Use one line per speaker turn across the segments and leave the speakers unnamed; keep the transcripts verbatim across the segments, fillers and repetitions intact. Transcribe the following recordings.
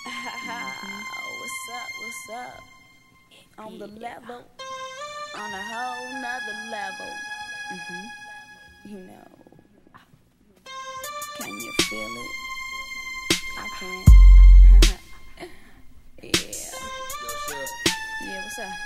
What's up, what's up? On the level, on a whole nother level. Mm-hmm. You know, can you feel it? I can. Yeah. Yeah, what's up?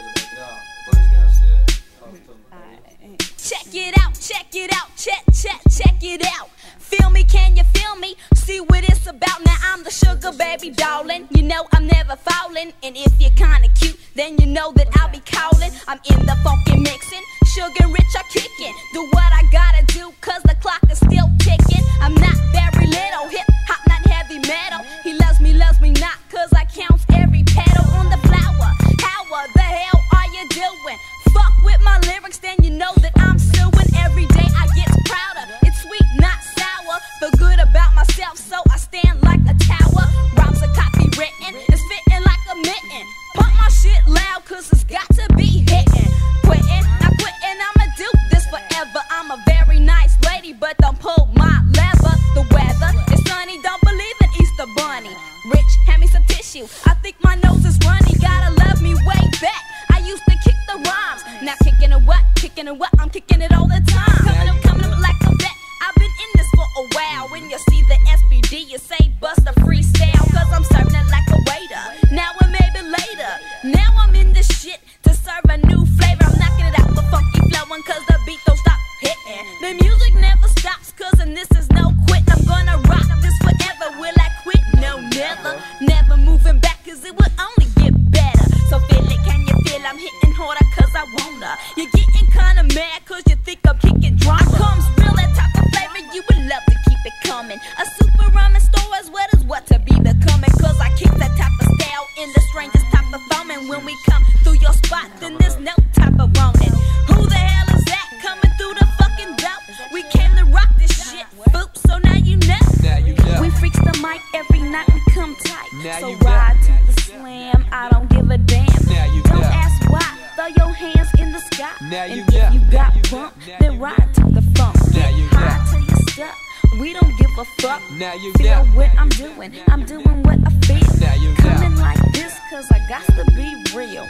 Check it out, check it out, check, check, check it out. Feel me, can you feel me? See what it's about. Now I'm the sugar baby darling. You know I'm never falling. And if you're kinda cute, then you know that I'll be calling. I'm in the funky mixing, sugar rich are kicking. Do what I gotta do, cause the clock is still ticking. I'm not very little, hip hop, not heavy metal. He loves me, loves me not, cause I count every petal on the flower. How the hell are you doing? Fuck with my lyrics, then you know that I'm suing. Every day I get prouder. It's sweet, not sour. Feel good about myself, so I stand like a tower. Rhymes are copywritten, it's fitting like a mitten. Pump my shit loud, cause it's got to be hitting. Quitting, not quitting, I'ma do this forever. I'm a very nice lady, but don't pull my lever. The weather is sunny, don't believe in Easter Bunny. Rich, hand me some tissue, I think my nose is runny. Gotta love me way back, I used to kick the rhymes. Now kicking it what, kicking it what, I'm kicking it all the time. Coming up, coming up like a vet, I've been in this for a while. When you see the S P D, you say bust a freestyle, cause I'm serving it like a waiter. Now or maybe later, now I'm in this shit to serve a new flavor. I'm knocking it out with funky flowing, cause the beat don't stop hitting. The music never stops, cause and this is no quitting. I'm gonna rock this forever, will I quit? No, never, never moving back, cause it will only get better. So feel it, can you feel I'm hitting harder, cause I wanna. You're getting kinda mad, cause you think I'm kicking drama. I comes real, that type of flavor, you would love to keep it coming. A super ramen store as well as what to be becoming, cause I kick that type of style in the strangest type of foaming. When we come through your spot, then there's no type of roaming. Who the hell is that coming through the fucking dope? We came to rock this shit, boop, so now you know.
Now you know.
We freaks the mic every night, we come tight.
Now
So
you
ride
know.
to the slam, I don't give a damn.
Now you
Don't
know.
ask why, throw your hands in the sky.
Now you
And
know.
if you got
Now you
bump,
know. Now
then
you
ride to the funk.
Now
Get
you
high
know.
till you stuck, we don't give a fuck.
Now you
Feel
know.
what I'm doing, I'm doing what I feel.
Now you know.
Coming like this, cause I got to be real.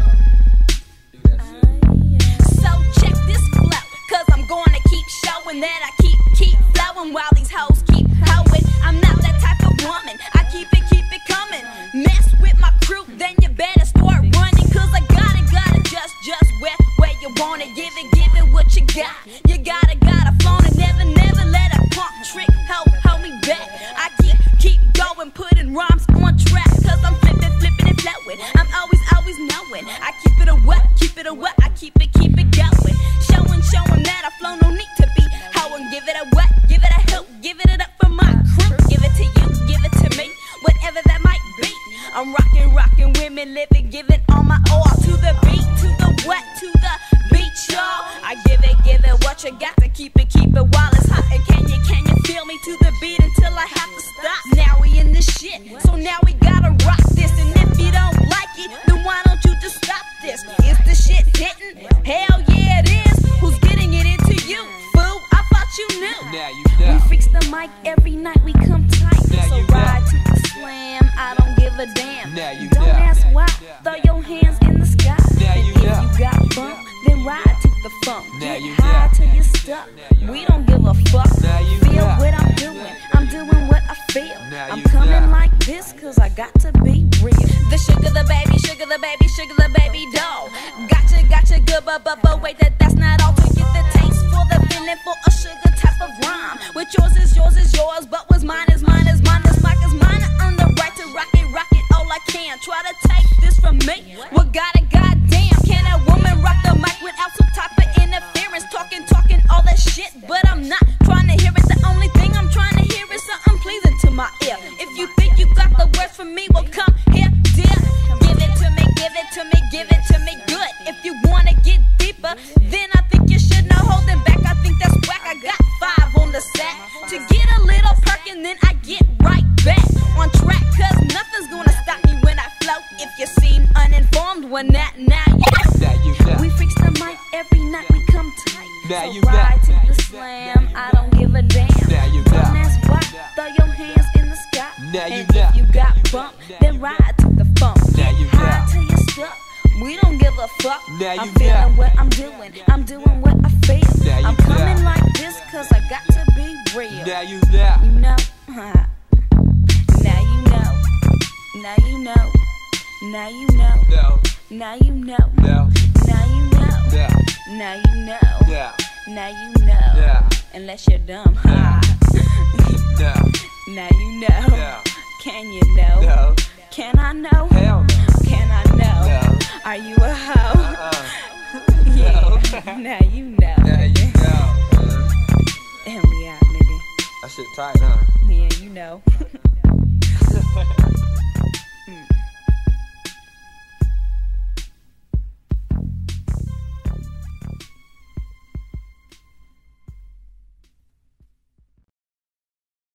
So check this flow, cause I'm gonna keep showing that I keep, keep flowing while these hoes keep hoeing. I'm not that type of woman, I keep it, keep it coming. Mess with my crew, then you better start running, cause I got it, got it just, just where, where you want it. Give it, give it what you got. You gotta, gotta flaunt it, never, never let a punk trick hold, hold me back. I keep, keep going, putting rhymes on track, cause I'm flipping, flipping and flowing. I'm always, always knowing. I keep it a what, keep it a what, I keep it, keep it going. Showing, showing that I flow, no need to be hoeing. Give it a what, give it a help, give it up for my crew. Give it to you, give it to me, whatever that might be. I'm rocking, rocking, women living, giving all my all to the beat, to the what, to the beat, y'all. I give it, give it what you got to keep it, keep it while it's hot. And can you, can you feel me to the beat until I have to stop? Now we in this shit, so now we gotta rock this. And if you don't like it, then why don't you just stop this? Is the shit hitting? Hell yeah it is. Who's getting it into you? Fool, I thought you knew.
Now you know.
We fix the mic every night, we come tight.
Now
So
you know.
ride to the slam, I don't give a damn.
Now you
Don't
know.
ask why, throw your hands in the sky.
Now
And
you
if
know.
you got bump, then ride to the funk.
Now
Get
you
high
know.
till you stuck. We don't give a fuck.
Now you
Feel
know.
what I'm doing, I'm doing what I feel.
Now
I'm
you
coming
know.
like this, cause I got to be real. The sugar, the baby, sugar, the baby, sugar, the baby doll. Gotcha, gotcha, good, but, but, but wait, that that's not all. To get the taste for the feeling for a sugar type of rhyme. What yours is yours is yours, but what's mine is mine is mine. This mic is mine, I earn the right to rock it, rock it all I can. Try to take this from me, well got it, goddamn. Can a woman rock the mic without some type of interference? Talking, talking all that shit, but I'm not trying to hear it. The only thing I'm trying to hear is something pleasing to my ear. If you think you got the words from me, well come here, dear. Give it to me, give it to me, give it to me good. If you wanna get deeper, then I think you should know holding back. I think that's whack. I got five on the sack to get a little perk, and then I get right back on track. Cause nothing's gonna stop me when I float. If you seem uninformed, when that now you
Now you know.
we fix the mic every night, we come tight.
Now
So
you know.
ride to the slam, I don't give a damn.
Now you
Don't
know.
ask why, throw your hands in the sky.
Now you
And if you got bump, then ride to the funk. Get high till you stuck. We don't give a fuck. I'm feeling what I'm doing. I'm doing what I feel. I'm coming like this cause I got to be real.
Now you know.
You know. Huh. Now you know. Now you know. Now you know.
No.
Now you know.
No.
Now you know.
Yeah.
Now you know.
Yeah.
Now you know.
Yeah.
Unless you're dumb.
Yeah. No.
Now you know.
No.
Can you know?
No.
Can I know?
Hell no.
Can I know?
No.
Are you a hoe?
Uh-uh.
Yeah. Now you know.
Now you know.
And we out, nigga.
That shit tight, huh?
Yeah, you know.